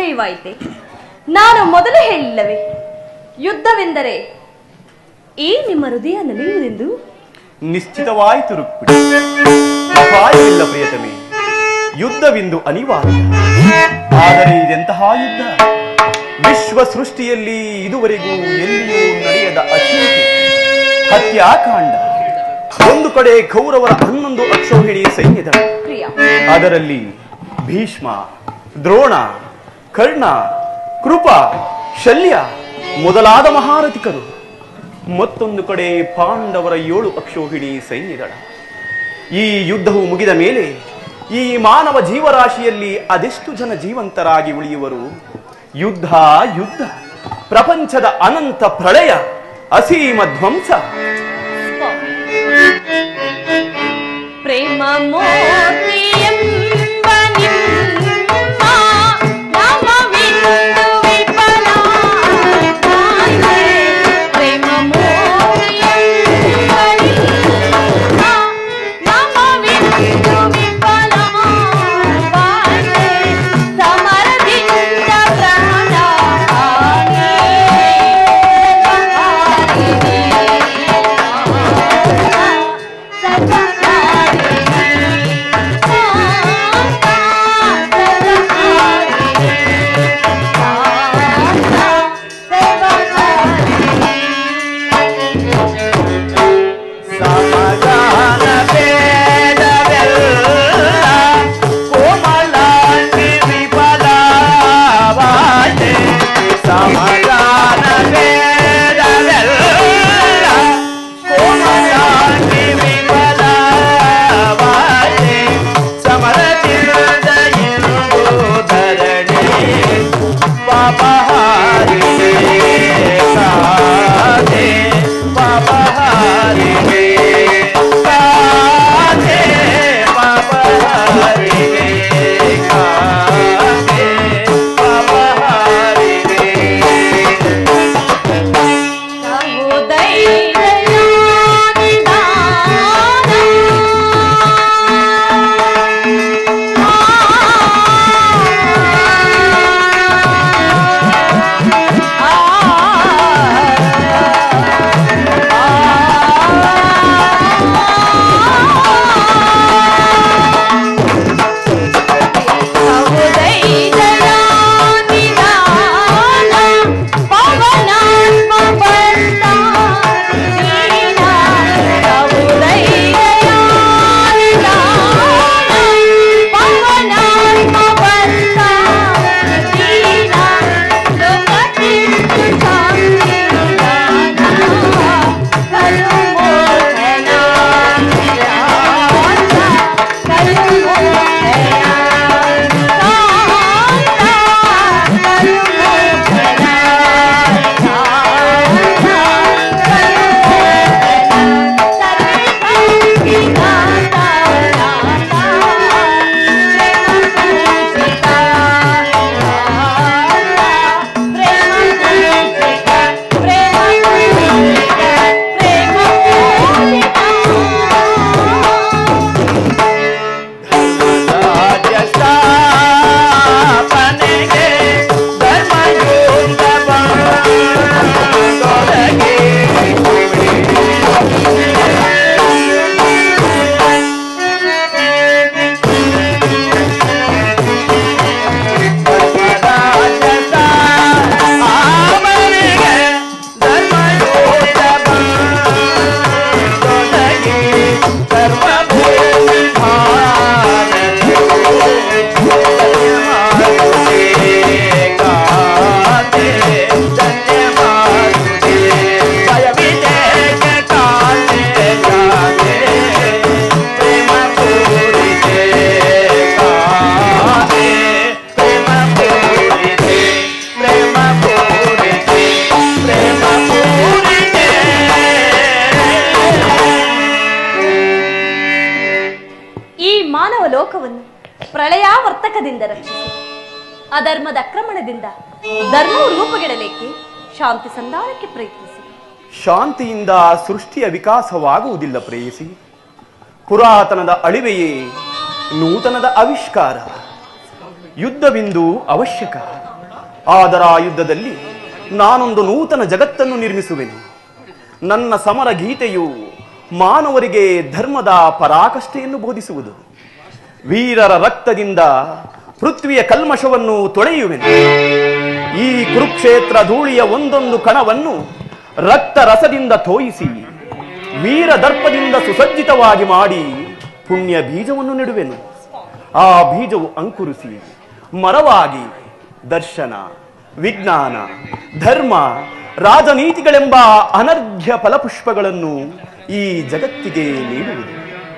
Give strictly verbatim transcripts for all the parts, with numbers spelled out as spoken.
ಆಶ್ಚರ್ಯವಾಯಿತೆ. ನಾನು ಮೊದಲು ಹೇಳಿಲ್ಲವೇ, ಯುದ್ಧವೆಂದರೆ ಈ ನಿಮ್ಮ ಹೃದಯ ನಲಿಯುವುದೆಂದು? ನಿಶ್ಚಿತವಾಯಿತು ರುಕ್ಮಿಣಿ, ಅಪಾಯವಿಲ್ಲ ಪ್ರಿಯತಮೆ. ಯುದ್ಧವಿಂದು ಅನಿವಾರ್ಯ. ಆದರೆ ಇದೆಂತಹ ಯುದ್ಧ? ವಿಶ್ವ ಸೃಷ್ಟಿಯಲ್ಲಿ ಇದುವರೆಗೂ ಎಲ್ಲಿಯೂ ನಡೆಯದ ಅಚಿಂತ್ಯ ಹತ್ಯಾಕಾಂಡ. ಒಂದು ಕಡೆ ಕೌರವರ ಹನ್ನೊಂದು ಅಕ್ಷೌಹಿಣಿ ಸೈನ್ಯದ, ಅದರಲ್ಲಿ ಭೀಷ್ಮ, ದ್ರೋಣ, ಕರ್ಣ, ಕೃಪ, ಶಲ್ಯ ಮೊದಲಾದ ಮಹಾರಥಿಕರು. ಮತ್ತೊಂದು ಕಡೆ ಪಾಂಡವರ ಏಳು ಅಕ್ಷೌಹಿಣಿ ಸೈನ್ಯದಳ. ಈ ಯುದ್ಧವು ಮುಗಿದ ಮೇಲೆ ಈ ಮಾನವ ಜೀವರಾಶಿಯಲ್ಲಿ ಅದೆಷ್ಟು ಜನ ಜೀವಂತರಾಗಿ ಉಳಿಯುವರು? ಯುದ್ಧ ಯುದ್ಧ, ಪ್ರಪಂಚದ ಅನಂತ ಪ್ರಳಯ, ಅಸೀಮ ಧ್ವಂಸ. ಪ್ರೇಮ ಮೋತಿಯೆಂಬ ನಿಮ್ಮ ನಾಮವಿಂದು ವಿಫಲವಾಗಿದೆ. ಪ್ರೇಮ ಮೋತಿಯೆಂಬ ನಿಮ್ಮ ನಾಮವಿಂದು ವಿಫಲವಾಗಿದೆ. ಸಮರದಿಂದ ಪ್ರಾಣ ಲೋಕವನ್ನು ಪ್ರಳಯಾವರ್ತಕದಿಂದ ರಕ್ಷಿಸಿ ಅಧರ್ಮದ ಆಕ್ರಮಣದಿಂದ ಧರ್ಮವು ರೂಪುಗೆಡಲಿಕ್ಕೆ ಶಾಂತಿ ಸಂಧಾನಕ್ಕೆ ಪ್ರಯತ್ನಿಸಿ. ಶಾಂತಿಯಿಂದ ಸೃಷ್ಟಿಯ ವಿಕಾಸವಾಗುವುದಿಲ್ಲ ಪ್ರೇಯಸಿ. ಪುರಾತನದ ಅಳಿವೆಯೇ ನೂತನದ ಆವಿಷ್ಕಾರ. ಯುದ್ಧವಿಂದು ಅವಶ್ಯಕ. ಆದರ ಆ ಯುದ್ಧದಲ್ಲಿ ನಾನೊಂದು ನೂತನ ಜಗತ್ತನ್ನು ನಿರ್ಮಿಸುವೆನು. ನನ್ನ ಸಮರ ಗೀತೆಯು ಮಾನವರಿಗೆ ಧರ್ಮದ ಪರಾಕಾಷ್ಠೆಯನ್ನು ಬೋಧಿಸುವುದು. ವೀರರ ರಕ್ತದಿಂದ ಪೃಥ್ವಿಯ ಕಲ್ಮಶವನ್ನು ತೊಳೆಯುವೆನು. ಈ ಕುರುಕ್ಷೇತ್ರ ಧೂಳಿಯ ಒಂದೊಂದು ಕಣವನ್ನು ರಕ್ತ ರಸದಿಂದ ತೋಯಿಸಿ ವೀರ ದರ್ಪದಿಂದ ಸುಸಜ್ಜಿತವಾಗಿ ಮಾಡಿ ಪುಣ್ಯ ಬೀಜವನ್ನು ನೆಡುವೆನು. ಆ ಬೀಜವು ಅಂಕುರಿಸಿ ಮರವಾಗಿ ದರ್ಶನ, ವಿಜ್ಞಾನ, ಧರ್ಮ, ರಾಜನೀತಿಗಳೆಂಬ ಅನರ್ಘ್ಯ ಫಲಪುಷ್ಪಗಳನ್ನು ಈ ಜಗತ್ತಿಗೆ ನೀಡುವುದು.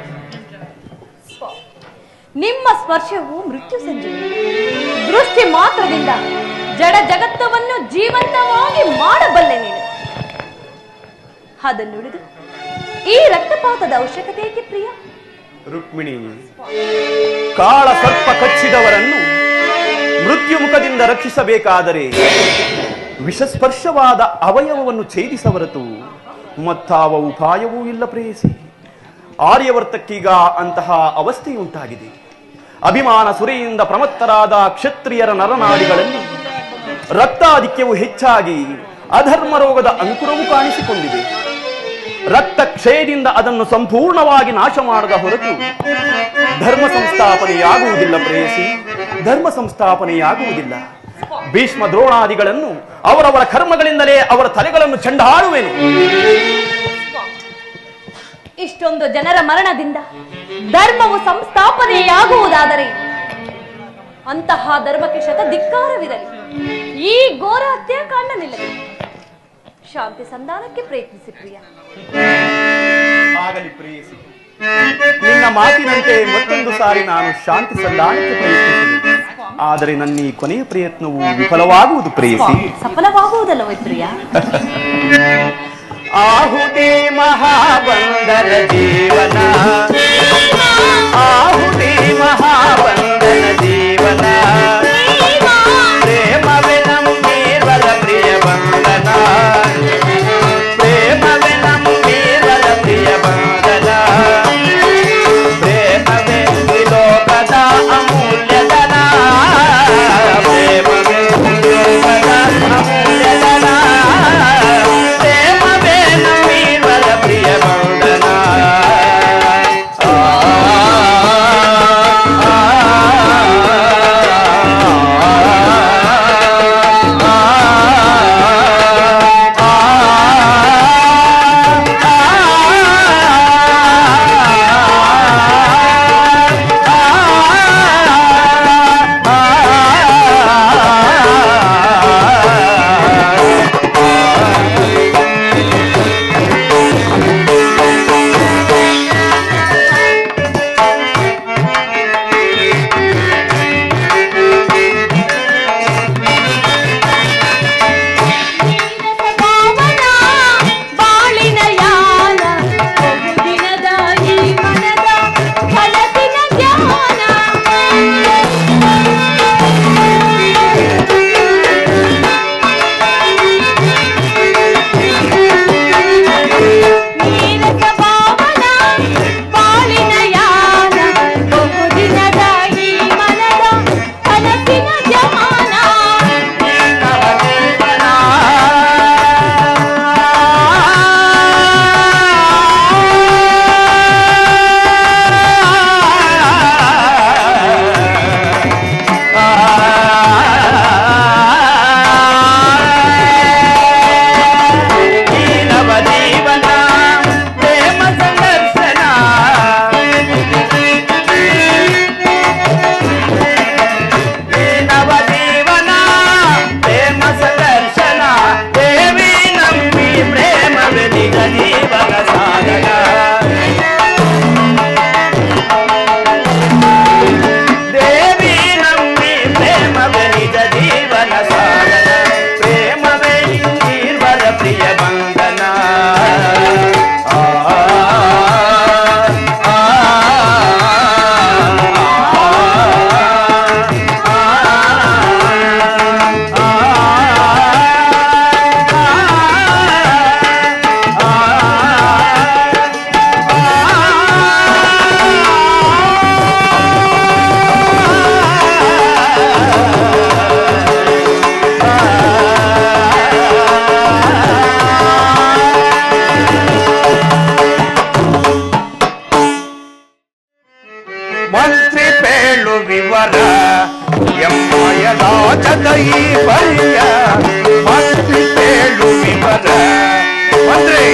ನಿಮ್ಮ ಸ್ಪರ್ಶವು ಮೃತ್ಯು ಸಂಜೀವಿನಿ. ದೃಷ್ಟಿ ಮಾತ್ರದಿಂದ ಜಡ ಜಗತ್ತವನ್ನು ಜೀವಂತವಾಗಿ ಮಾಡಬಲ್ಲೆ ನೀನು. ಅದನ್ನುಳಿದು ಈ ರಕ್ತಪಾತದ ಅವಶ್ಯಕತೆ ಏಕೆ ಪ್ರಿಯ? ರುಕ್ಮಿಣಿ, ಕಾಳ ಸರ್ಪ ಕಚ್ಚಿದವರನ್ನು ಮೃತ್ಯು ಮುಖದಿಂದ ರಕ್ಷಿಸಬೇಕಾದರೆ ವಿಷಸ್ಪರ್ಶವಾದ ಅವಯವವನ್ನು ಛೇದಿಸ ಹೊರತು ಮತ್ತಾವ ಉಪಾಯವೂ ಇಲ್ಲ ಪ್ರೇಯಸಿ. ಆರ್ಯವರ್ತಕ್ಕೀಗ ಅಂತಹ ಅವಸ್ಥೆಯುಂಟಾಗಿದೆ. ಅಭಿಮಾನ ಸುರೆಯಿಂದ ಪ್ರಮತ್ತರಾದ ಕ್ಷತ್ರಿಯರ ನರನಾಡಿಗಳಲ್ಲಿ ರಕ್ತಾಧಿಕ್ಯವು ಹೆಚ್ಚಾಗಿ ಅಧರ್ಮ ರೋಗದ ಅಂಕುರವು ಕಾಣಿಸಿಕೊಂಡಿದೆ. ರಕ್ತ ಕ್ಷಯದಿಂದ ಅದನ್ನು ಸಂಪೂರ್ಣವಾಗಿ ನಾಶ ಮಾಡದ ಹೊರತು ಧರ್ಮ ಸಂಸ್ಥಾಪನೆಯಾಗುವುದಿಲ್ಲ ಪ್ರೇಯಸಿ, ಧರ್ಮ ಸಂಸ್ಥಾಪನೆಯಾಗುವುದಿಲ್ಲ. ಭೀಷ್ಮ ದ್ರೋಣಾದಿಗಳನ್ನು ಅವರವರ ಕರ್ಮಗಳಿಂದಲೇ ಅವರ ತಲೆಗಳನ್ನು ಚೆಂಡಾಡುವೆನು. ಇಷ್ಟೊಂದು ಜನರ ಮರಣದಿಂದ ಧರ್ಮವು ಸಂಸ್ಥಾಪನೆಯಾಗುವುದಾದರೆ ಅಂತಹ ಧರ್ಮಕ್ಕೆ ಶತ ಧಿಕ್ಕಾರವಿರಲಿ. ಈ ಘೋರ ಹತ್ಯಾಕಾಂಡ ನಿಲ್ಲಲಿ. ಶಾಂತಿ ಸಂಧಾನಕ್ಕೆ ಪ್ರಯತ್ನಿಸಿ ಪ್ರಿಯ. ಆಗಲಿ ಪ್ರೇಯಸಿ, ನಿನ್ನ ಮಾತಿನಂತೆ ಮತ್ತೊಂದು ಸಾರಿ ನಾನು ಶಾಂತಿ ಸಂಧಾನಕ್ಕೆ ಪ್ರಯತ್ನಿಸಿದೆ. ಆದರೆ ನನ್ನ ಈ ಕೊನೆಯ ಪ್ರಯತ್ನವು ವಿಫಲವಾಗುವುದು ಪ್ರೇಯಸಿ. ಸಫಲವಾಗುವುದಲ್ಲವೇ ಪ್ರಿಯ? ಆಹುತಿ ಮಹಾಬಂಧನ ಜೀವನ, ಆಹುತಿ ಮಹಾಬಂಧನ ಜೀವನ, ಪ್ರೇಮವೇ ನಮ್ಮೀರ್ವರ ಪ್ರಿಯ ಬಂಧನ, ಪ್ರೇಮವೇ ನಮ್ಮೀರ್ವರ ಪ್ರಿಯ ಬಂಧನ, ಪ್ರೇಮವೇ ವಿಲೋಕದ ಅಮೂಲ್ಯಧನ, ಪ್ರೇಮವೇ ವಿಲೋಕದ ಅಮೂಲ್ಯಧನ, ಪ್ರೇಮವೇ ನಮ್ಮೀರ್ವರ ಪ್ರಿಯ ಬಂಧನ. ಆ ಮಂತ್ರಿ ಬೇಳು ವಿವರ ಎಮ್ಮಯ ರಾಜದ ಈ ಬರಿಯ ಮಂತ್ರಿ ಬೇಳು ವಿವರ ಮಂತ್ರಿ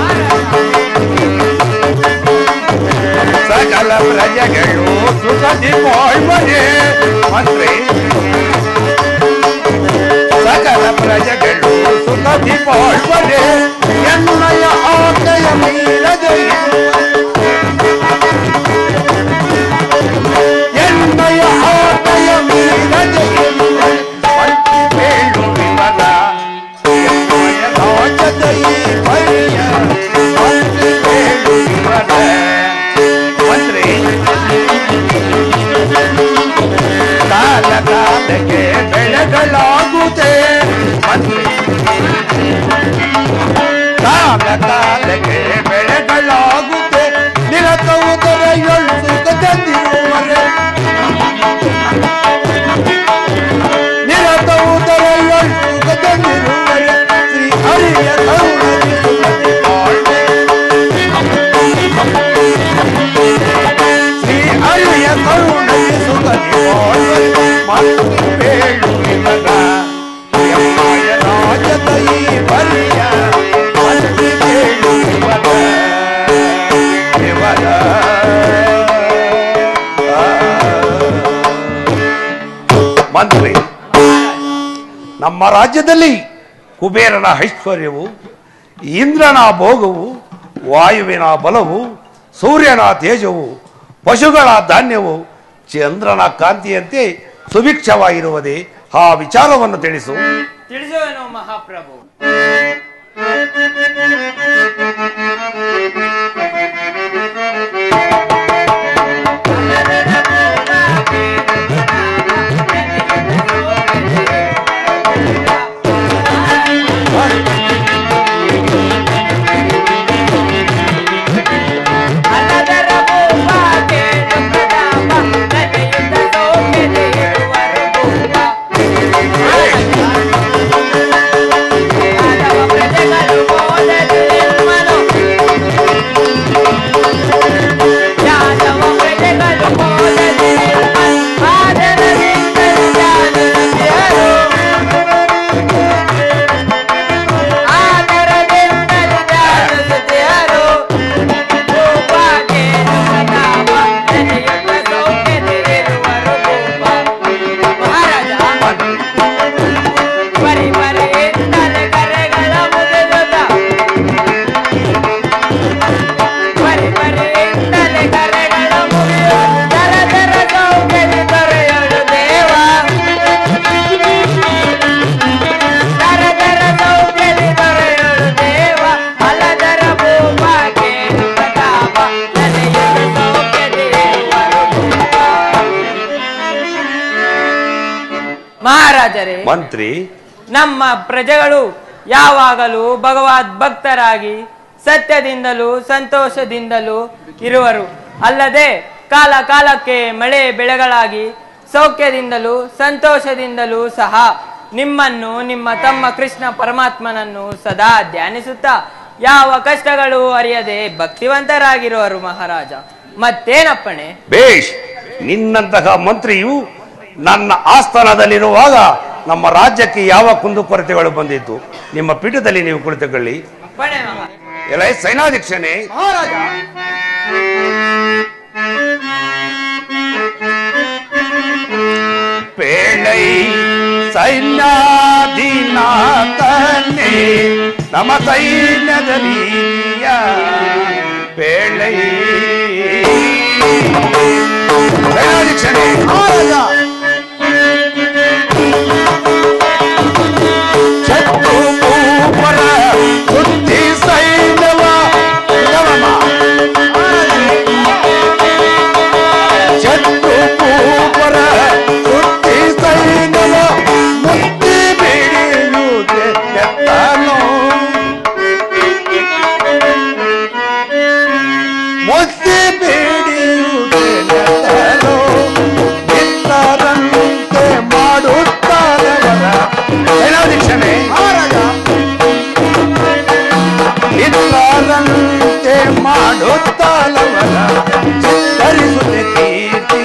ಸಕಲ ಪ್ರಜೆಗಳು ಸುಖದಿ ಬಾಳ್ವರೆ ಮಂತ್ರಿ ಸಕಲ ಪ್ರಜೆಗಳು ಸುಖದಿ ಬಾಳ್ವರೆ ಎನ್ನಯ ಆಕೆಯ ಮೀರದೆ ಎನ್ನಯ ಆಕೆಯ ಮೀರದೆ ಮಂತ್ರಿ ಬೇಳು ವಿವರ ಎನ್ನಯ ರಾಜದ ಈ ಬರಿಯ ಮಂತ್ರಿ ಬೇಳು ವಿವರ ಮಂತ್ರಿ ಕಾಲ ಕಾಲಕ್ಕೆ ಬೆಳೆಗಳಾಗುತ್ತೆ ಮಂತ್ರಿ ಕಾಲ ಕಾಲಕ್ಕೆ ಬೆಳೆಗಳಾಗುತ್ತೆ ನಿರತವು ದೊರೆಯೊಳ್ಳು ತಂದಿರುವರೆ ನಿರತವು ದೊರೆಯೊಳ್ಳು ತಂದಿರುವರೆ ಶ್ರೀ ಹರಿಯ ಕರುಣದಿ ಸುಖದಿ ಬಾಳ್ವೆ ಶ್ರೀ ಹರಿಯ ಕರುಣದಿ ಸುಖದಿ ಬಾಳ್ವೆ ಮಂತ್ರಿ ಬೇಳು ವಿವರ ಎಮ್ಮಯ ರಾಜದ ಈ ಬರಿಯ ಮಂತ್ರಿ ಬೇಳು ವಿವರ ವಿವರ ಮಂತ್ರಿ ನಮ್ಮ ರಾಜ್ಯದಲ್ಲಿ ಕುಬೇರನ ಐಶ್ವರ್ಯವು ಇಂದ್ರನ ಭೋಗವು ವಾಯುವಿನ ಬಲವು ಸೂರ್ಯನ ತೇಜವು ಪಶುಗಳ ಧಾನ್ಯವು ಚಂದ್ರನ ಕಾಂತಿಯಂತೆ ಸುಭಿಕ್ಷವಾಗಿರುವುದೇ ಆ ವಿಚಾರವನ್ನು ತಿಳಿಸು. ತಿಳಿಸುವೆನು ಮಹಾಪ್ರಭು. ಮಂತ್ರಿ, ನಮ್ಮ ಪ್ರಜೆಗಳು ಯಾವಾಗಲೂ ಭಗವದ್ ಭಕ್ತರಾಗಿ ಸತ್ಯದಿಂದಲೂ ಸಂತೋಷದಿಂದಲೂ ಇರುವರು. ಅಲ್ಲದೆ ಕಾಲ ಕಾಲಕ್ಕೆ ಮಳೆ ಬೆಳೆಗಳಾಗಿ ಸೌಖ್ಯದಿಂದಲೂ ಸಂತೋಷದಿಂದಲೂ ಸಹ ನಿಮ್ಮನ್ನು ನಿಮ್ಮ ತಮ್ಮ ಕೃಷ್ಣ ಪರಮಾತ್ಮನನ್ನು ಸದಾ ಧ್ಯಾನಿಸುತ್ತಾ ಯಾವ ಕಷ್ಟಗಳು ಅರಿಯದೆ ಭಕ್ತಿವಂತರಾಗಿರುವರು ಮಹಾರಾಜ. ಮತ್ತೇನಪ್ಪಣೆ? ಬೇಷ್, ನಿನ್ನಂತಹ ಮಂತ್ರಿಯು ನನ್ನ ಆಸ್ಥಾನದಲ್ಲಿರುವಾಗ ನಮ್ಮ ರಾಜ್ಯಕ್ಕೆ ಯಾವ ಕುಂದುಕೊರತೆಗಳು ಬಂದಿತ್ತು? ನಿಮ್ಮ ಪೀಠದಲ್ಲಿ ನೀವು ಕುಳಿತುಕೊಳ್ಳಿ. ಎಲ್ಲ ಸೈನಾಧ್ಯಕ್ಷನೇ. ಪೇಳೈ ಸೈನ್ಯಾಧಿನಾಥನೇ ನಮ್ಮ ಸೈನ್ಯದಲ್ಲಿ ಪೇಳೈ ಸೈನಾಧ್ಯಕ್ಷನೇ. ಶತ್ರು ಭೂಪರ ಬುದ್ಧಿ ಸೈನ್ಯವ ಶತ್ರು ಭೂಪರ ಬುದ್ಧಿ ಸೈನ್ಯವ ಮುತ್ತಿ ಬಿಡಿಯುವುದೇ ಎತ್ತನೋ ಮುತ್ತಿ ಬಿಡಿಯುವುದೇ ಎತ್ತನೋ ಇಲ್ಲರಂತೆ ಮಾಡುತ್ತಾರವರ ಸೈನಾಧ್ಯಕ್ಷನೇ. ಇಲ್ಲರಂತೆ ಮಾಡುತ್ತಾಲವರ ಚಿತ್ತರಿಸುತ್ತೆ ಕೀರ್ತಿ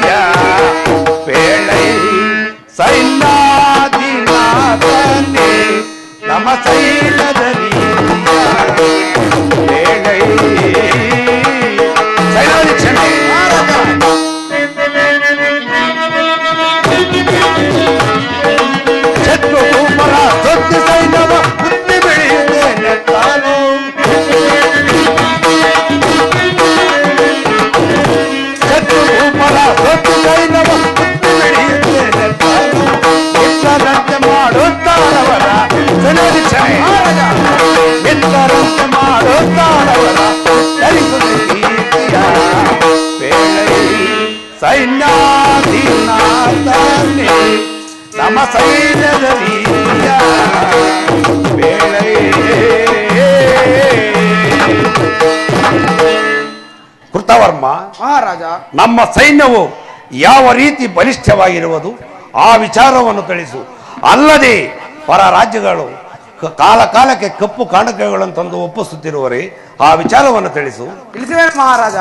ಸೈನ್ಯಾಧೀನಾಥನೇ ನಮ್ಮ ಸೈನ್ಯದ ರೀತಿಯ ವೇಳೆ. ಕೃತವರ್ಮ ಮಹಾರಾಜ, ನಮ್ಮ ಸೈನ್ಯವು ಯಾವ ರೀತಿ ಬಲಿಷ್ಠವಾಗಿರುವುದು ಆ ವಿಚಾರವನ್ನು ತಿಳಿಸು. ಅಲ್ಲದೆ ಪರ ರಾಜ್ಯಗಳು ಕಾಲ ಕಾಲಕ್ಕೆ ಕಪ್ಪು ಕಾಣಿಕೆಗಳನ್ನು ತಂದು ಒಪ್ಪಿಸುತ್ತಿರುವರೆ ಆ ವಿಚಾರವನ್ನು ತಿಳಿಸು. ತಿಳಿಸುವೆ ಮಹಾರಾಜ.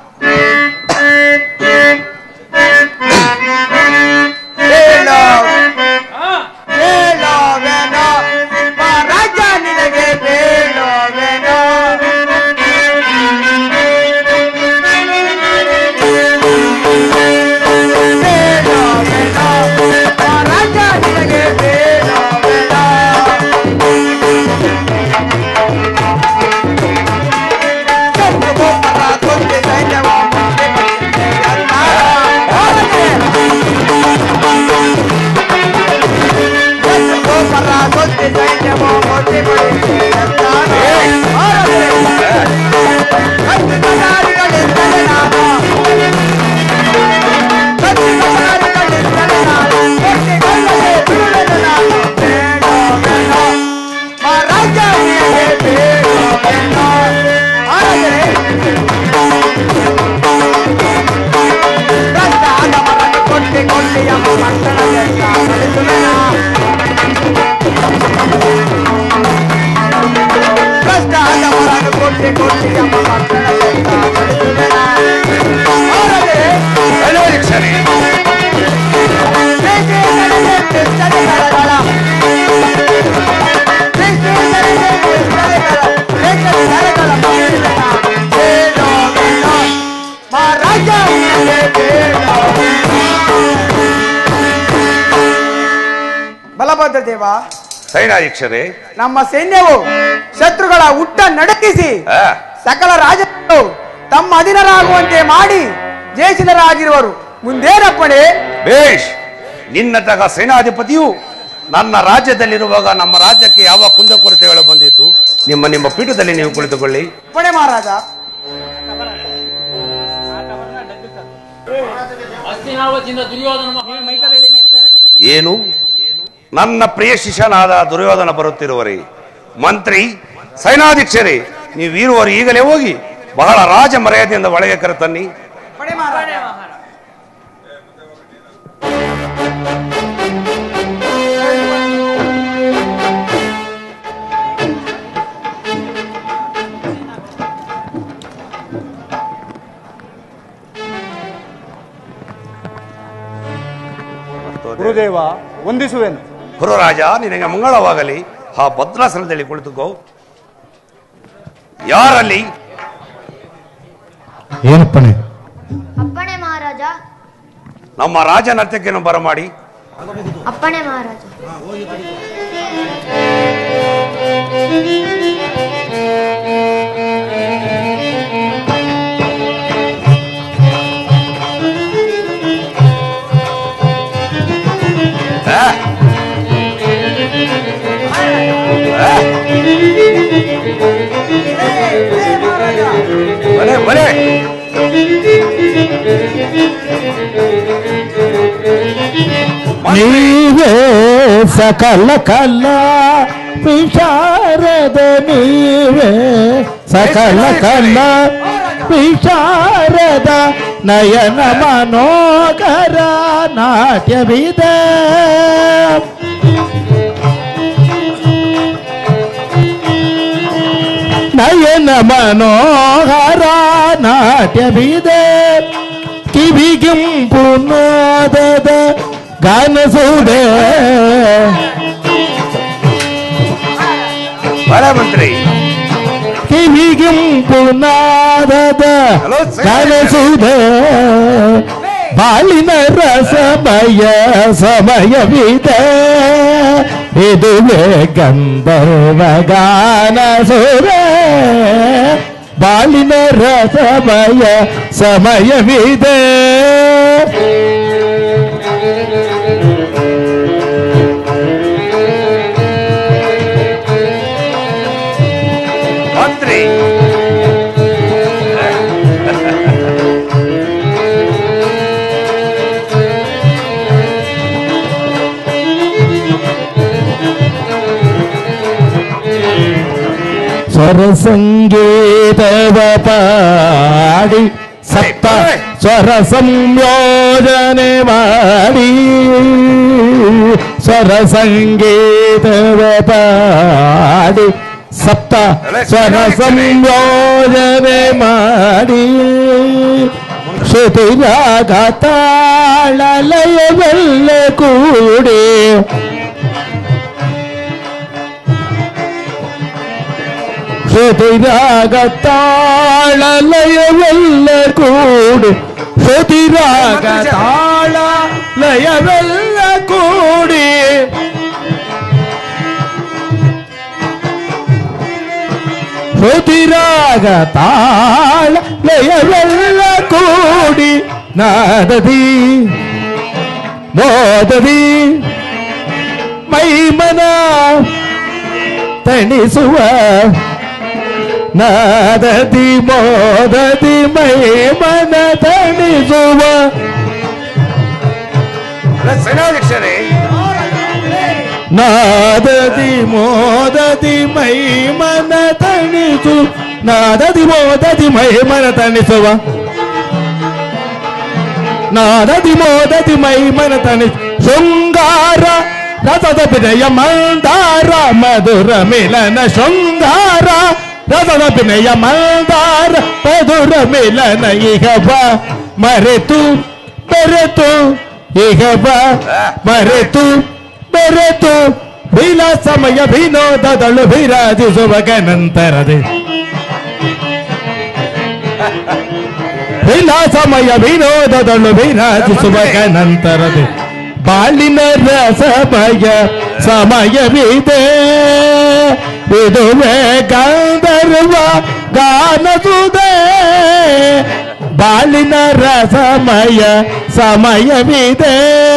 ರಾಜ ನಿನಗೆ ಬೇಡವೇನೋ ರಾಜ ನಿನಗೆ ಬೇಡವೇನೋ ಕೊಂದೆ ಸೈನ್ಯವ ಪರ ಕೊಂದೆ ಸೈನ್ಯವೋ ಮೊಟ್ಟೆ ಕತ್ತಿಗಾರಿಗಳೆಂದರೆ ನಾನು ಕತ್ತಿಗಾರಿಗಳೆಂದರೆ ನಾನು ಮೊಟ್ಟೆಗೊಳ್ಳದೆ ಬಿಡುವೆನು ನಾನು. ಬೇಡ ಬೇಡ ಮಹಾರಾಜ ನಿನಗೆ ಬೇಡ ಬೇಡ ಆದರೆ ರಕ್ತಾದ ಮರನ್ನು ಕೊಟ್ಟೆ ಕೊಳ್ಳಿ ಎಂಬ ಮಕ್ಕಳನ್ನೆಲ್ಲ ಕಳಿಸುವೆನ. ರಕ್ತಾದ ಮರನ್ನು ಕೊಟ್ಟೆ ಕೊಳ್ಳಿ ಎಂಬ ಮಕ್ಕಳನ್ನೆಲ್ಲ ಕಳಿಸುವೆನ. ಆದರೆ ಬಲವೀಕ್ಷಣೆ ಬೇಕೆ ನಡೆದಂತೆ ಸ್ಥಳಗಳ ಬೇಕೆ ನಡೆದಂತೆ ಸ್ಥಳಗಳ ಬೇಕೆ ಸ್ಥಳಗಳ ಮಕ್ಕಳಿನ ಬೇಡ ಬೇಡ ಮಹಾರಾಜ ನಿನಗೆ ಬೇಡ. ಬಲಭದ್ರ ದೇವ, ಸೈನ್ಯಾಧೀಕ್ಷರೇ, ನಮ್ಮ ಸೈನ್ಯವು ಶತ್ರುಗಳ ಹುಟ್ಟ ನಡಕಿಸಿ ಆ, ಸಕಲ ರಾಜರು ತಮ್ಮ ಅಧೀನರಾಗುವಂತೆ ಮಾಡಿ ಜಯಿಸಿದರಾಗಿರುವರು. ಮುಂದೇನಪ್ಪಣೆ? ಬೇಷ್. ನಿನ್ನ ತಗ ಸೇನಾಧಿಪತಿಯು ನನ್ನ ರಾಜ್ಯದಲ್ಲಿರುವಾಗ ನಮ್ಮ ರಾಜ್ಯಕ್ಕೆ ಯಾವ ಕುಂದುಕೊರತೆಗಳು ಬಂದಿತ್ತು? ನಿಮ್ಮ ನಿಮ್ಮ ಪೀಠದಲ್ಲಿ ನೀವು ಕುಳಿತುಕೊಳ್ಳಿ. ಅಪ್ಪಣೆ ಮಹಾರಾಜ. ಏನು? ನನ್ನ ಪ್ರಿಯ ಶಿಷ್ಯನಾದ ದುರ್ಯೋಧನ ಬರುತ್ತಿರುವರೆ. ಮಂತ್ರಿ, ಸೈನಾಧೀಕ್ಷರೇ, ನೀವಿರುವರು ಈಗಲೇ ಹೋಗಿ ಬಹಳ ರಾಜ ಮರ್ಯಾದೆಯಿಂದ ಒಳಗೆ ಕರೆತನ್ನಿ. ಅಪ್ಪಣೆ ಮಹಾರಾಜ. ಗುರುದೇವ, ವಂದಿಸುವೆನು. ಗುರುರಾಜ, ನಿನಗೆ ಮಂಗಳವಾಗಲಿ. ಆ ಭದ್ರಾಸನದಲ್ಲಿ ಕುಳಿತುಕೋ. ಯಾರಲ್ಲಿ? ಏನಪ್ಪಣೆ? ಅಪ್ಪಣೆ ಮಹಾರಾಜ. ನಮ್ಮ ರಾಜನರ್ತಿಕೆಯನ್ನು ಬರಮಾಡಿ. ಅಪ್ಪಣೆ ಮಹಾರಾಜ. ಬಲೆ ಬಲೆ ನೀವೇ ಸಕಲ ಕಲ್ಲ ವಿಶಾರದ, ನೀವೇ ಸಕಲ ಕಲ್ಲ ವಿಶಾರದ, ನಯನ ಮನೋಕರ ನಾಟ್ಯವಿದೆ. ನಯನ ಮನೋಹರ ನಾಟ್ಯವಿದೆ. ಕಿವಿಗಿಂಪು ನಾದದ ಗಾನಸುದೆ. ಬಲೆ ಮಂತ್ರಿ. ಕಿವಿಗಿಂಪು ನಾದದ ಗಾನಸುದೆ. ಬಾಳಿನ ರಸಮಯ ಸಮಯವಿದೆ. ಇದುವೇ ಗಂಧರ್ವ ಗಾನ ಸುರೆ. ಬಾಳಿನ ರಸಮಯ ಸಮಯವಿದೆ. ಮಂತ್ರಿ, ಸ್ವರ ಸಂಗೀತವ ಪಾಡಿ ಸಪ್ತ ಸ್ವರ ಸಂಯೋಜನೆ ಮಾಡಿ ಸ್ವರ ಸಂಗೀತವ ಪಾಡಿ ಸಪ್ತ ಸ್ವರ ಸಂಯೋಜನೆ ಮಾಡಿ ಶ್ರುತಿ ರಾಗ ತಾಳ ಲಯವೆಲ್ಲ ಕೂಡಿ ಶ್ರುತಿ ರಾಗ ತಾಳ ಲಯವೆಲ್ಲ ಕೂಡಿ ಶ್ರುತಿ ರಾಗ ತಾಳ ಲಯವೆಲ್ಲ ಕೂಡಿ ಶ್ರುತಿ ರಾಗ ತಾಳ ಲಯವೆಲ್ಲ ಕೂಡಿ ನಾದದಿ ಮೋದದಿ ಮೈಮನ ತಣಿಸುವ ನಾದದಿ ಮೋದದಿ ಮೈಮನ ತಣಿಸುವ ನಾದದಿ ಮೋದದಿ ಮೈಮನ ತಣಿಸು ನಾದದಿ ಮೋದದಿ ಮೈಮನ ತಣಿಸುವ ನಾದದಿ ಮೋದದಿ ಮೈಮನ ತಣಿಸು ಶೃಂಗಾರ ರಸದ ವಿನಯ ಮಂದಾರ ಮಧುರ ಮಿಲನ ಶೃಂಗಾರ ರಸದ ವಿನಯ ಮಂದಾರ ಮಧುರ ಮಿಲನ ಈಗ ಬಾ ಮರೆತು ಬೆರೆತು ಈಗ ಬಾ ಮರೆತು ಬೆರೆತು ವಿಲಾಸಮಯ ವಿನೋದದಳು ವಿರಾಜಿಸುವ ನಂತರದೆ ವಿಲಾಸಮಯ ವಿನೋದದಳು ವಿರಾಜಿಸುವ ನಂತರದೆ ಬಾಳಿನ ರಸಮಯ ಸಮಯವಿದೆ ಇದುವೇ ಗಂಧರ್ವ ಗಾನಸುದೆ ಬಾಳಿನ ರಸಮಯ ಸಮಯವಿದೆ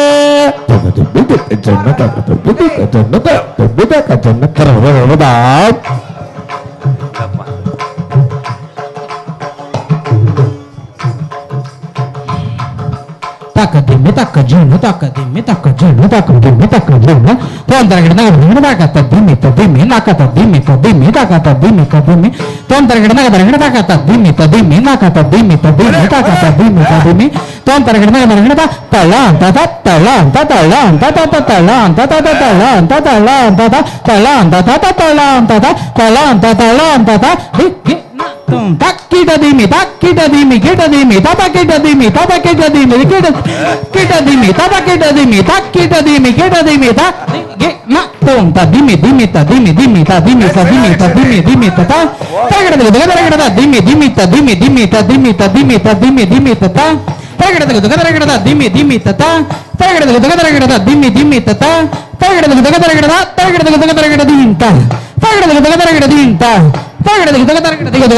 taca dimmi tacca giorno tacca dimmi tacca giorno tacca dimmi tacca giorno tondra gidna gidna tacca ta dimmi ta dimmi naka ta dimmi ta dimmi tacca ta dimmi ta dimmi tondra gidna gidna tacca ta dimmi ta dimmi naka ta dimmi ta dimmi tacca ta dimmi ta dimmi tondra gidna gidna ta tala ta ta tala ta tala ta ta ta tala ta ta ta tala ta tala ta ta tala ta ta ta tala ta ta tala ta tala ta ta takkita dimmi takkita dimmi kita dimmi tatakita dimmi tatakita dimmi kita kita dimmi tatakita dimmi takkita dimmi kita dimmi ta na tom ta dimmi dimmi ta dimmi dimmi ta dimmi ta dimmi ta dimmi dimmi ta ta tagada tagada tagada dimmi dimmi ta dimmi dimmi ta dimmi ta dimmi ta dimmi dimmi ta ta tagada tagada tagada dimmi dimmi ta ta tagada tagada tagada dimmi dimmi ta ta tagada tagada tagada tagada tagada tagada dimmi ta tagada tagada tagada dimmi ta tagada tagada tagada tagada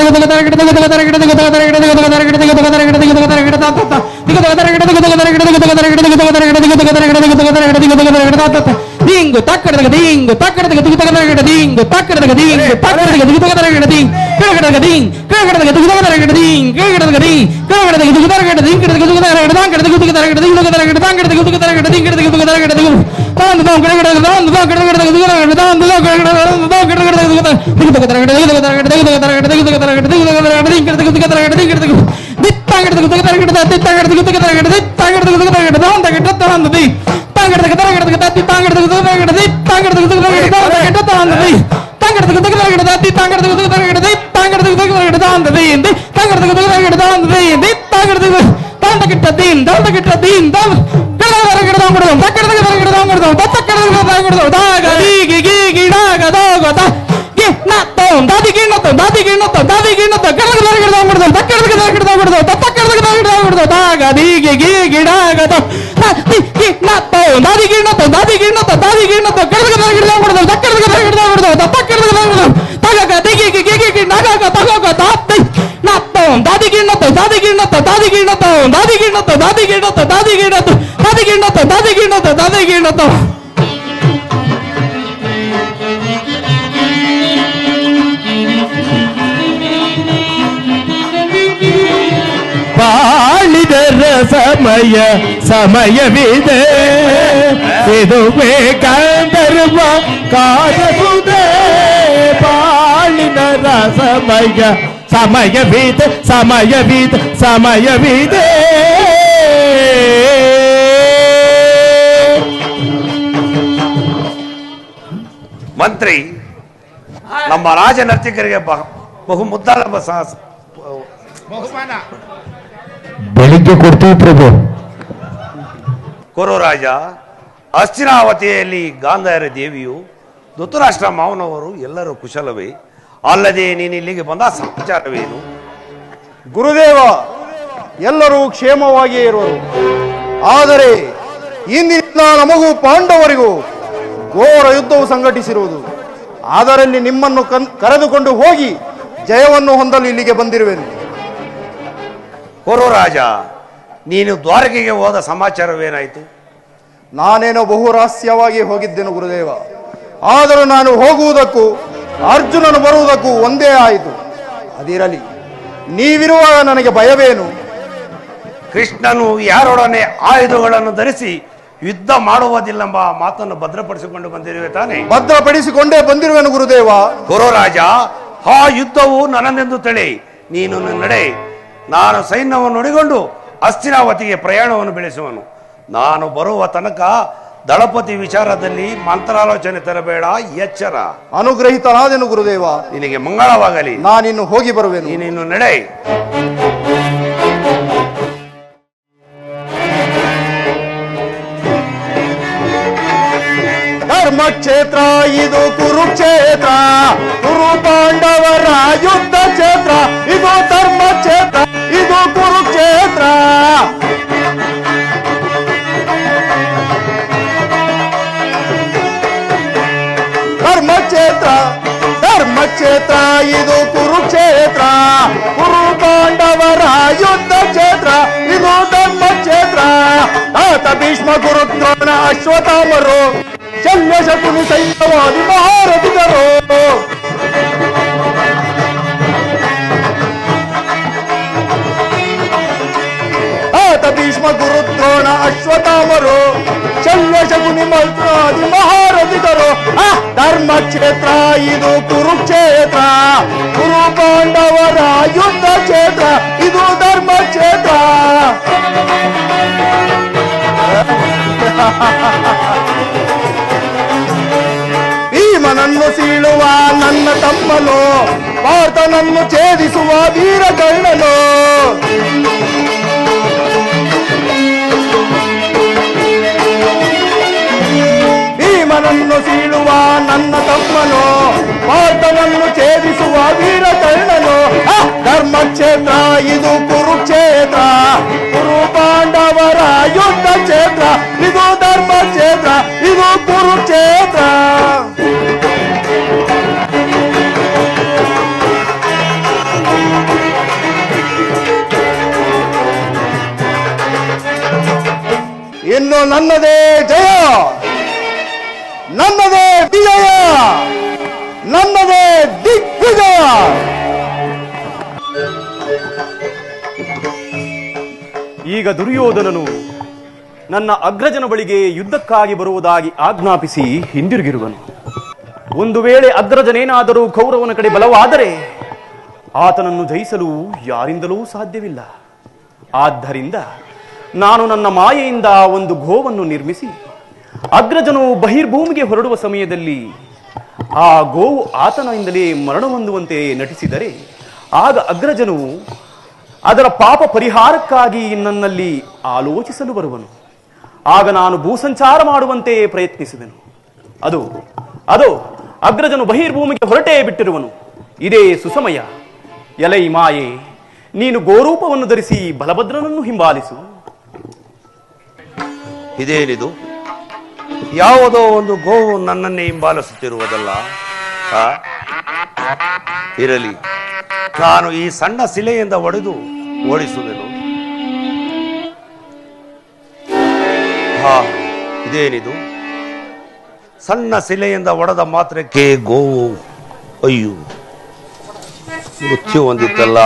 dingo takkada dingo takkada dingo takkada dingo takkada dingo takkada dingo takkada ding takkada ding takkada dingo takkada ding takkada ding takkada dingo takkada ding takkada dingo takkada ding takkada dingo takkada ding takkada dingo takkada ding takkada ding takkada dingo takkada ding tan tan takkada tan tan takkada tan tan ಬಾಳಿದ ರಸಮಯ ಸಮಯವಿದೆ ಇದುವೇ ಗಂಧರ್ವ ಕಾರಸುದೆ ಬಾಳಿನ ರಸಮಯ ಸಮಯವಿದೆ ಸಮಯವಿದೆ ಸಮಯವಿದೆ. ಮಂತ್ರಿ, ನಮ್ಮ ರಾಜ ನರ್ತಿಕರಿಗೆ ಬಹು ಮುದ್ದಾದ ಬಹುಮಾನ ಬೆಳಿಗ್ಗೆ ಕೊಡ್ತೀವಿ ಪ್ರಭು. ಕುರುರಾಜ, ಹಸ್ತಿನಾವತಿಯಲ್ಲಿ ಗಾಂಧಾರ ದೇವಿಯು, ಧೃತರಾಷ್ಟ್ರ ಮಾವನವರು ಎಲ್ಲರೂ ಕುಶಲವೇ? ಅಲ್ಲದೆ ನೀನು ಇಲ್ಲಿಗೆ ಬಂದ ಸಮಾಚಾರವೇನು? ಗುರುದೇವ, ಎಲ್ಲರೂ ಕ್ಷೇಮವಾಗಿಯೇ ಇರುವರು. ಆದರೆ ಇಂದಿನಿಂದ ನಮಗೂ ಪಾಂಡವರಿಗೂ ಘೋರ ಯುದ್ಧವು ಸಂಘಟಿಸಿರುವುದು. ಅದರಲ್ಲಿ ನಿಮ್ಮನ್ನು ಕರೆದುಕೊಂಡು ಹೋಗಿ ಜಯವನ್ನು ಹೊಂದಲು ಇಲ್ಲಿಗೆ ಬಂದಿರುವೆನು. ಕುರುರಾಜ, ನೀನು ದ್ವಾರಕೆಗೆ ಹೋದ ಸಮಾಚಾರವೇನಾಯಿತು? ನಾನೇನೋ ಬಹು ರಹಸ್ಯವಾಗಿ ಹೋಗಿದ್ದೆನು ಗುರುದೇವ. ಆದರೂ ನಾನು ಹೋಗುವುದಕ್ಕೂ ಅರ್ಜುನನು ಬರುವುದಕ್ಕೂ ಒಂದೇ ಆಯಿತು. ಅದಿರಲಿ, ನೀವಿರುವಾಗ ನನಗೆ ಭಯವೇನು? ಕೃಷ್ಣನು ಯಾರೊಡನೆ ಆಯುಧಗಳನ್ನು ಧರಿಸಿ ಯುದ್ಧ ಮಾಡುವುದಿಲ್ಲೆಂಬ ಮಾತನ್ನು ಭದ್ರಪಡಿಸಿಕೊಂಡು ಬಂದಿರುವೆ ತಾನೆ? ಭದ್ರಪಡಿಸಿಕೊಂಡೇ ಬಂದಿರುವೆನು ಗುರುದೇವ. ಗುರುರಾಜ, ಆ ಯುದ್ಧವು ನನ್ನದೆಂದು ತಿಳಿ. ನೀನು ನಡೆ, ನಾನು ಸೈನ್ಯವನ್ನು ನುಡಿಕೊಂಡು ಹಸ್ತಿನಾವತಿಗೆ ಪ್ರಯಾಣವನ್ನು ಬೆಳೆಸುವನು. ನಾನು ಬರುವ ತನಕ ದಳಪತಿ ವಿಚಾರದಲ್ಲಿ ಮಂತ್ರಾಲೋಚನೆ ತರಬೇಡ, ಎಚ್ಚರ. ಅನುಗ್ರಹಿತನಾದೆನು ಗುರುದೇವ. ನಿನಗೆ ಮಂಗಳವಾಗಲಿ. ನಾನಿನ್ನು ಹೋಗಿ ಬರುವೆನು. ನೀನಿನ್ನು ನಡೆ. ಧರ್ಮಕ್ಷೇತ್ರ ಇದು ಕುರುಕ್ಷೇತ್ರ, ಕುರು ಪಾಂಡವರ ಯುದ್ಧ ಕ್ಷೇತ್ರ. ಇದು ಧರ್ಮಕ್ಷೇತ್ರ, ಇದು ಕುರುಕ್ಷೇತ್ರ. ಧರ್ಮಕ್ಷೇತ್ರ ಧರ್ಮಕ್ಷೇತ್ರ ಇದು ಕುರುಕ್ಷೇತ್ರ, ಕುರು ಪಾಂಡವರ ಯುದ್ಧ ಕ್ಷೇತ್ರ. ಇದು ಧರ್ಮಕ್ಷೇತ್ರ. ಆತ ಭೀಷ್ಮ ಗುರು ದ್ರೋಣ ಅಶ್ವತ್ಥಾಮರು ಶಲ್ಯ ಶಕುನಿ ಸೈನ್ಯವಾದಿ ಮಹಾರಥಿಗರು. ಆತ ಭೀಷ್ಮ ಗುರು ದ್ರೋಣ ಅಶ್ವತ್ಥಾಮರು ಶಲ್ಯ ಶಕುನಿ ಮಂತ್ರಾದಿ ಮಹಾರಥಿಗರು. ಆ ಧರ್ಮಕ್ಷೇತ್ರ ಇದು ಕುರುಕ್ಷೇತ್ರ, ಕುರು ಪಾಂಡವರ ಯುದ್ಧ ಕ್ಷೇತ್ರ. ಇದು ಧರ್ಮಕ್ಷೇತ್ರ. ಭೀಮನನ್ನು ಸೀಳುವ ನನ್ನ ತಮ್ಮನು, ಪಾರ್ಥನನ್ನು ಛೇದಿಸುವ ವೀರಕರ್ಣನು. ಭೀಮನನ್ನು ಸೀಳುವ ನನ್ನ ತಮ್ಮನು, ಪಾರ್ಥನನ್ನು ಛೇದಿಸುವ ವೀರಕರ್ಣನು. ಧರ್ಮಕ್ಷೇತ್ರ ಇದು ಕುರುಕ್ಷೇತ್ರ, ಕುರು ಪಾಂಡವರ ಯುದ್ಧ ಕ್ಷೇತ್ರ. ಇದು ಧರ್ಮಕ್ಷೇತ್ರ, ಇದು ಕುರುಕ್ಷೇತ್ರ. ಇನ್ನು ನನ್ನದೇ ಜಯ, ನನ್ನದೇ ವಿಜಯ, ನನ್ನದೇ ದಿಗ್ವಿಜಯ. ಈಗ ದುರ್ಯೋಧನನು ನನ್ನ ಅಗ್ರಜನ ಬಳಿಗೆ ಯುದ್ಧಕ್ಕಾಗಿ ಬರುವುದಾಗಿ ಆಜ್ಞಾಪಿಸಿ ಹಿಂದಿರುಗಿರುವನು. ಒಂದು ವೇಳೆ ಅಗ್ರಜನೇನಾದರೂ ಕೌರವನ ಕಡೆ ಬಲವಾದರೆ ಆತನನ್ನು ಜಯಿಸಲು ಯಾರಿಂದಲೂ ಸಾಧ್ಯವಿಲ್ಲ. ಆದ್ದರಿಂದ ನಾನು ನನ್ನ ಮಾಯೆಯಿಂದ ಒಂದು ಗೋವನ್ನು ನಿರ್ಮಿಸಿ ಅಗ್ರಜನು ಬಹಿರ್ಭೂಮಿಗೆ ಹೊರಡುವ ಸಮಯದಲ್ಲಿ ಆ ಗೋವು ಆತನಿಂದಲೇ ಮರಣ ಹೊಂದುವಂತೆ ನಟಿಸಿದರೆ ಆಗ ಅಗ್ರಜನು ಅದರ ಪಾಪ ಪರಿಹಾರಕ್ಕಾಗಿ ನನ್ನಲ್ಲಿ ಆಲೋಚಿಸಲು ಬರುವನು. ಆಗ ನಾನು ಭೂಸಂಚಾರ ಮಾಡುವಂತೆ ಪ್ರಯತ್ನಿಸುವೆನು. ಅದು ಅದು ಅಗ್ರಜನು ಬಹಿರ್ಭೂಮಿಗೆ ಹೊರಟೇ ಬಿಟ್ಟಿರುವನು. ಇದೇ ಸುಸಮಯ. ಎಲೈ ಮಾಯೆ, ನೀನು ಗೋರೂಪವನ್ನು ಧರಿಸಿ ಬಲಭದ್ರನನ್ನು ಹಿಂಬಾಲಿಸು. ಇದೇನಿದು? ಯಾವುದೋ ಒಂದು ಗೋವು ನನ್ನನ್ನೇ ಹಿಂಬಾಲಿಸುತ್ತಿರುವುದಲ್ಲ. ಇರಲಿ, ನಾನು ಈ ಸಣ್ಣ ಶಿಲೆಯಿಂದ ಒಡೆದು ಓಡಿಸುವೆನು. ಹಾ, ಇದೇನಿದು? ಸಣ್ಣ ಶಿಲೆಯಿಂದ ಒಡೆದ ಮಾತ್ರಕ್ಕೆ ಗೋವು ಅಯ್ಯೋ ಮೃತ್ಯು ಹೊಂದಿತ್ತಲ್ಲ.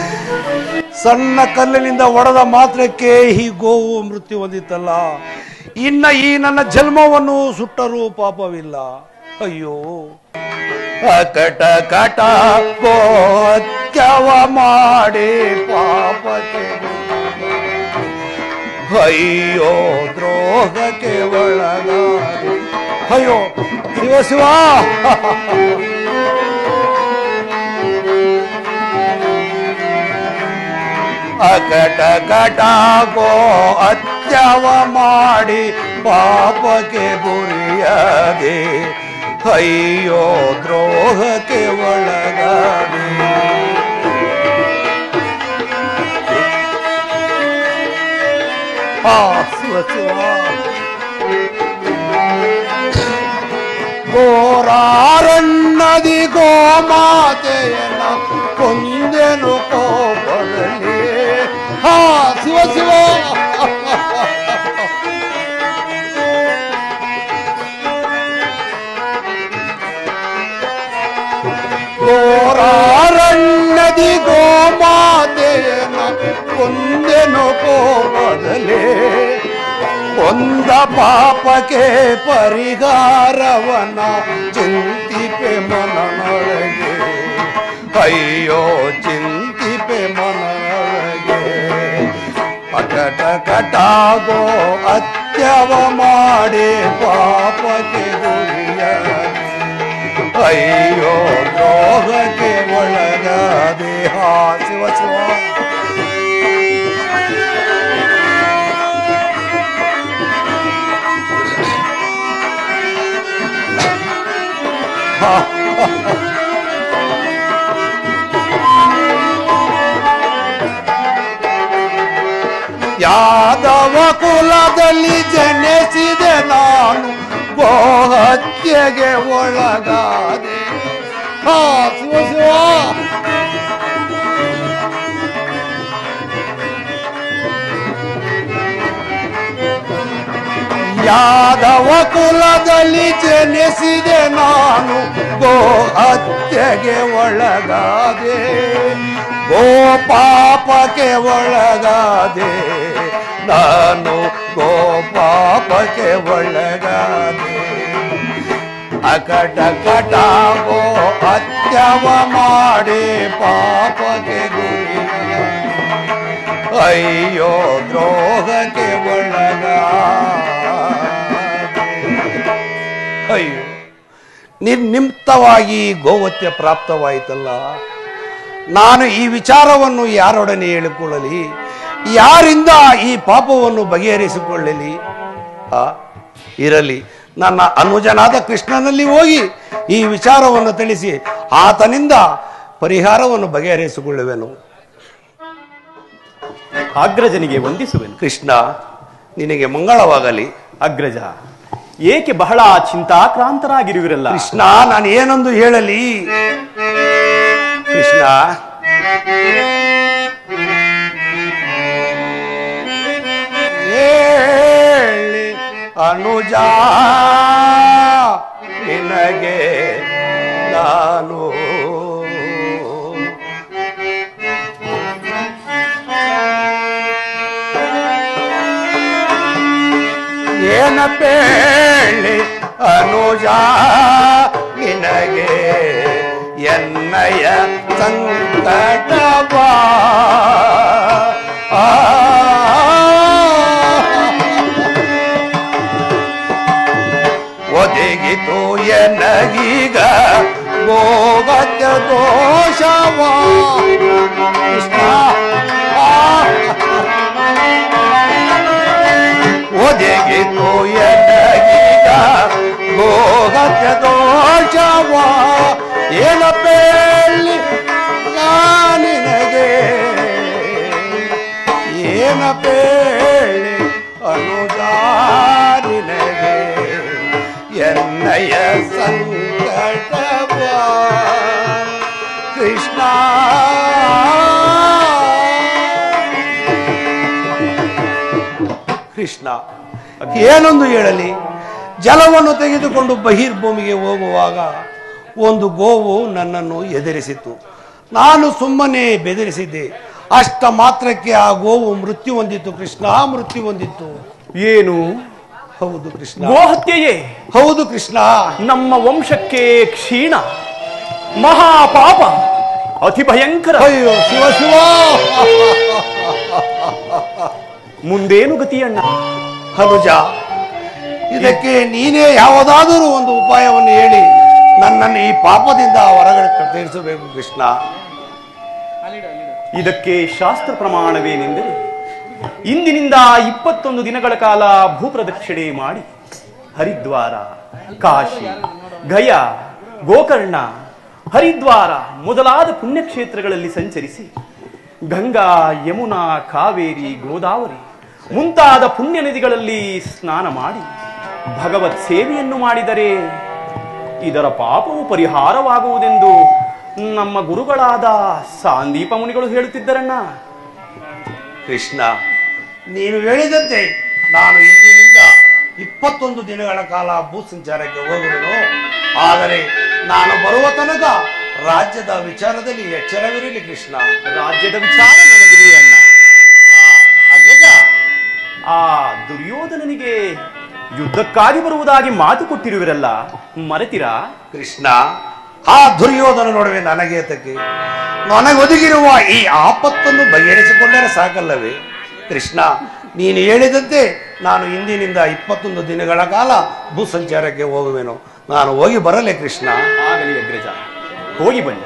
ಸಣ್ಣ ಕಲ್ಲಿನಿಂದ ಒಡೆದ ಮಾತ್ರಕ್ಕೆ ಈ ಗೋವು ಮೃತ್ಯು ಹೊಂದಿತ್ತಲ್ಲ. ಇನ್ನ ಈ ನನ್ನ ಜನ್ಮವನ್ನು ಸುಟ್ಟರೂ ಪಾಪವಿಲ್ಲ. ಅಯ್ಯೋ ಅಕಟ ಕಟ ಗೋತ್ಯವ ಮಾಡಿ ಪಾಪಕ್ಕೆ, ಅಯ್ಯೋ ದ್ರೋಹಕ್ಕೆ ಒಳಗಾದೆ. ಅಯ್ಯೋ ಶಿವ ಶಿವ ಅಕಟ ಕಟ ಗೋ ಅತ್ಯವ ಮಾಡಿ ಪಾಪಕ್ಕೆ ಗುರಿಯಾದೆ, ಅಯ್ಯೋ ದ್ರೋಹಕ್ಕೆ ಒಳಗಾದೆ. ಆ ಶಿವ ಶಿವ ಗೋರಾರಣ್ಣದಿ ಗೋಮಾತೆಯನ್ನ ಕೊಂದೆನು ಕೋಪದಲ್ಲಿ. ಹಾ ಶಿವ ಶಿವ ಗೋರಾರಣ್ಣದಿ ಗೋಮಾತೆಯನ್ನ ಕೊಂದೆನು ಕೋಪದಲ್ಲಿ. ಕೊಂದ ಪಾಪಕ್ಕೆ ಪರಿಹಾರವನ ಚಿಂತಿಪೆ ಮನನೊಳಗೆ, ಅಯ್ಯೋ ಚಿಂತಿಪೆ ಮನನೊಳಗೆ. ಅಕಟ ಕಟಾಗೋ ಅತ್ಯವ ಮಾಡಿ ಪಾಪಕ್ಕೆ ಗುರಿಯ, ಅಯ್ಯೋ ದ್ರೋಹಕ್ಕೆ ಒಳಗಾದೆ. ಹಾ ಶಿವ ಶಿವ ಯಾದವ ಕುಲದಲ್ಲಿ ಜನಿಸಿದೆ ನಾನು, ಗೋಹತ್ಯೆಗೆ ಒಳಗಾದೆ. ಹಾ ಶಿವ ಶಿವ ಯಾದವ ಕುಲದಲ್ಲಿ ಜನಿಸಿದೆ ನಾನು, ಗೋ ಹತ್ಯೆಗೆ ಒಳಗಾದೆ. ಗೋ ಪಾಪಕ್ಕೆ ಒಳಗಾದೆ ನಾನು, ಗೋ ಪಾಪಕ್ಕೆ ಒಳಗಾದೆ. ಅಕಟ ಕಟ ಗೋ ಹತ್ಯವ ಮಾಡಿ ಪಾಪಕ್ಕೆ ಗುರಿ, ಅಯ್ಯೋ ದ್ರೋಹಕ್ಕೆ ಒಳಗಾದೆ. ಅಯ್ಯೋ ನಿರ್ನಿಮಿತ್ತವಾಗಿ ಗೋವತ್ಯ ಪ್ರಾಪ್ತವಾಯಿತಲ್ಲ. ನಾನು ಈ ವಿಚಾರವನ್ನು ಯಾರೊಡನೆ ಹೇಳಿಕೊಳ್ಳಲಿ, ಯಾರಿಂದ ಈ ಪಾಪವನ್ನು ಬಗೆಹರಿಸಿಕೊಳ್ಳಲಿ? ಆ ಇರಲಿ, ನನ್ನ ಅನುಜನಾದ ಕೃಷ್ಣನಲ್ಲಿ ಹೋಗಿ ಈ ವಿಚಾರವನ್ನು ತಿಳಿಸಿ ಆತನಿಂದ ಪರಿಹಾರವನ್ನು ಬಗೆಹರಿಸಿಕೊಳ್ಳುವೆನು. ಅಗ್ರಜನಿಗೆ ವಂದಿಸುವೆನು. ಕೃಷ್ಣ ನಿನಗೆ ಮಂಗಳವಾಗಲಿ. ಅಗ್ರಜ, ಏಕೆ ಬಹಳ ಚಿಂತಾಕ್ರಾಂತರಾಗಿರುವಿರಲ್ಲ? ಕೃಷ್ಣ ನಾನು ಏನೊಂದು ಹೇಳಲಿ? ಕೃಷ್ಣ ಹೇಳಿ ಅನುಜ ನಿನಗೆ ನಾನು ಏನಪ್ಪೇಳಿ ಅನುಜ ನಿನಗೆ ಎನ್ನಯ ಸಂಕಟವ ಒದಗಿತು ಎನ್ನಗೀಗ ಗೋಗತ್ಯ ದೋಷವ. ಕೃಷ್ಣ ಒದಗಿತು ಎನ್ನಗೀಗ ಗೋಗತ್ಯ ದೋಷವ. ಏನಪ್ಪೇಳಿ ನಿನಗೆ, ಏನಪ್ಪೇಳಿ ಅನುಜ ನಿನಗೆ ಎನ್ನಯ ಸಂಕಟವ. ಕೃಷ್ಣ ಕೃಷ್ಣ ಏನೊಂದು ಹೇಳಲಿ? ಜಲವನ್ನು ತೆಗೆದುಕೊಂಡು ಬಹಿರ್ಭೂಮಿಗೆ ಹೋಗುವಾಗ ಒಂದು ಗೋವು ನನ್ನನ್ನು ಎದುರಿಸಿತು. ನಾನು ಸುಮ್ಮನೆ ಬೆದರಿಸಿದ್ದೆ. ಅಷ್ಟ ಮಾತ್ರಕ್ಕೆ ಆ ಗೋವು ಮೃತ್ಯು ಹೊಂದಿತ್ತು. ಕೃಷ್ಣ ಮೃತ್ಯು ಹೊಂದಿತ್ತು. ಏನು ಹೌದು ಕೃಷ್ಣ. ಗೋಹತ್ಯೆಯೇ ಹೌದು ಕೃಷ್ಣ. ನಮ್ಮ ವಂಶಕ್ಕೆ ಕ್ಷೀಣ, ಮಹಾಪಾಪ, ಅತಿ ಭಯಂಕರ. ಅಯ್ಯೋ ಶಿವ ಶಿವ. ಮುಂದೇನು ಗತಿಯಣ್ಣ? ಅನುಜ, ಇದಕ್ಕೆ ನೀನೇ ಯಾವುದಾದರೂ ಒಂದು ಉಪಾಯವನ್ನು ಹೇಳಿ ನನ್ನನ್ನು ಈ ಪಾಪದಿಂದ ಹೊರಗಡೆ ತೀರಿಸಬೇಕು ಕೃಷ್ಣ. ಇದಕ್ಕೆ ಶಾಸ್ತ್ರ ಪ್ರಮಾಣವೇನೆಂದರೆ, ಇಂದಿನಿಂದ ಇಪ್ಪತ್ತೊಂದು ದಿನಗಳ ಕಾಲ ಭೂಪ್ರದಕ್ಷಿಣೆ ಮಾಡಿ ಹರಿದ್ವಾರ, ಕಾಶಿ, ಗಯಾ, ಗೋಕರ್ಣ, ಹರಿದ್ವಾರ ಮೊದಲಾದ ಪುಣ್ಯಕ್ಷೇತ್ರಗಳಲ್ಲಿ ಸಂಚರಿಸಿ ಗಂಗಾ, ಯಮುನಾ, ಕಾವೇರಿ, ಗೋದಾವರಿ ಮುಂತಾದ ಪುಣ್ಯ ನದಿಗಳಲ್ಲಿ ಸ್ನಾನ ಮಾಡಿ ಭಗವತ್ ಸೇವೆಯನ್ನು ಮಾಡಿದರೆ ಇದರ ಪಾಪವು ಪರಿಹಾರವಾಗುವುದೆಂದು ನಮ್ಮ ಗುರುಗಳಾದ ಸಾಂದೀಪ ಮುನಿಗಳು ಹೇಳುತ್ತಿದ್ದರಣ್ಣ. ಕೃಷ್ಣ, ನೀನು ಹೇಳಿದಂತೆ ನಾನು ಇಂದಿನಿಂದ ಇಪ್ಪತ್ತೊಂದು ದಿನಗಳ ಕಾಲ ಭೂ ಸಂಚಾರಕ್ಕೆ ಹೋಗುವೆನು. ಆದರೆ ನಾನು ಬರುವ ತನಕ ರಾಜ್ಯದ ವಿಚಾರದಲ್ಲಿ ಎಚ್ಚರವಿರಲಿ ಕೃಷ್ಣ. ರಾಜ್ಯದ ವಿಚಾರ ನನಗಿದೆ ಅಣ್ಣ. ಅಗ್ರಜ, ಆ ದುರ್ಯೋಧನನಿಗೆ ಯುದ್ಧಕ್ಕಾಗಿ ಬರುವುದಾಗಿ ಮಾತು ಕೊಟ್ಟಿರುವಿರಲ್ಲ, ಮರೆತಿರಾ? ಕೃಷ್ಣ, ಆ ದುರ್ಯೋಧನ ನಡುವೆ ನನಗೆ ತಕ್ಕೆ ನನಗೊದಗಿರುವ ಈ ಆಪತ್ತನ್ನು ಬಗೆಹರಿಸಿಕೊಂಡರೆ ಸಾಕಲ್ಲವೇ? ಕೃಷ್ಣ, ನೀನು ಹೇಳಿದಂತೆ ನಾನು ಇಂದಿನಿಂದ ಇಪ್ಪತ್ತೊಂದು ದಿನಗಳ ಕಾಲ ಭೂ ಸಂಚಾರಕ್ಕೆ ಹೋಗುವೆನು. ನಾನು ಹೋಗಿ ಬರಲೇ ಕೃಷ್ಣ? ಆಗಲಿ ಅಗ್ರಜ, ಹೋಗಿ ಬನ್ನಿ.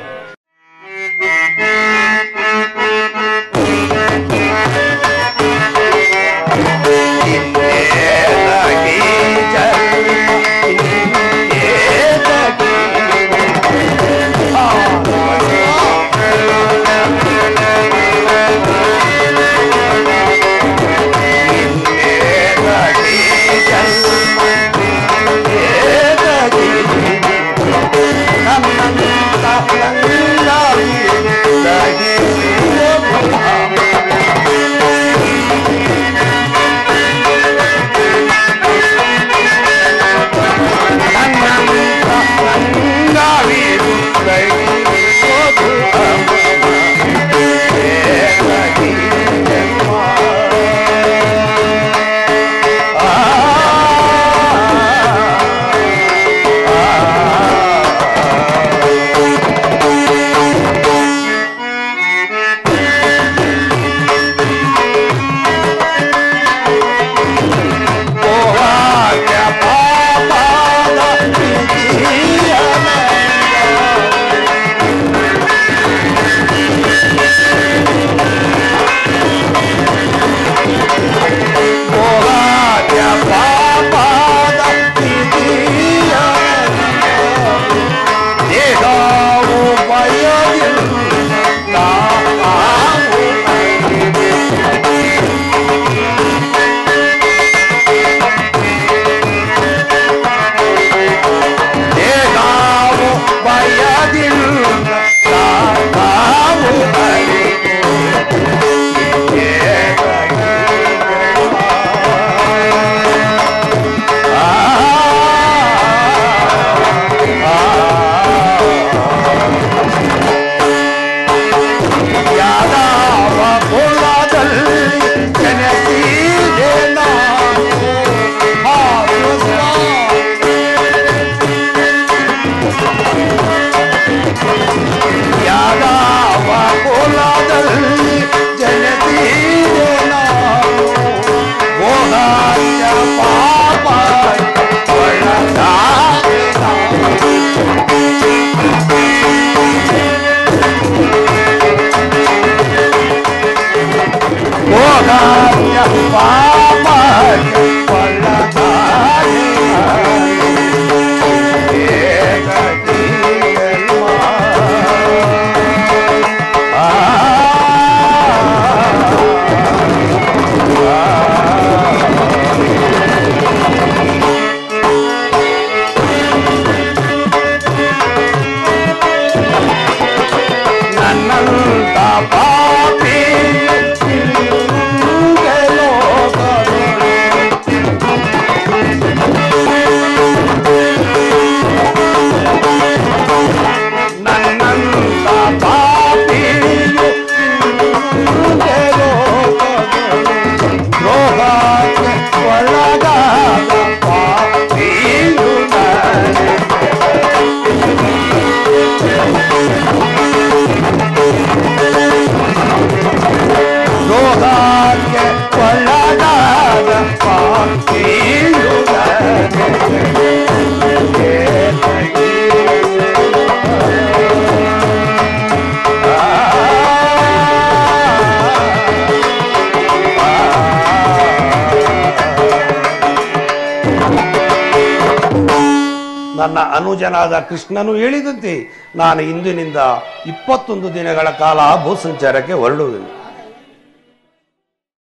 ನನ್ನ ಅನುಜನಾದ ಕೃಷ್ಣನು ಹೇಳಿದಂತೆ ನಾನು ಇಂದಿನಿಂದ ಇಪ್ಪತ್ತೊಂದು ದಿನಗಳ ಕಾಲ ಭೂ ಸಂಚಾರಕ್ಕೆ ಹೊರಡುವೆನು.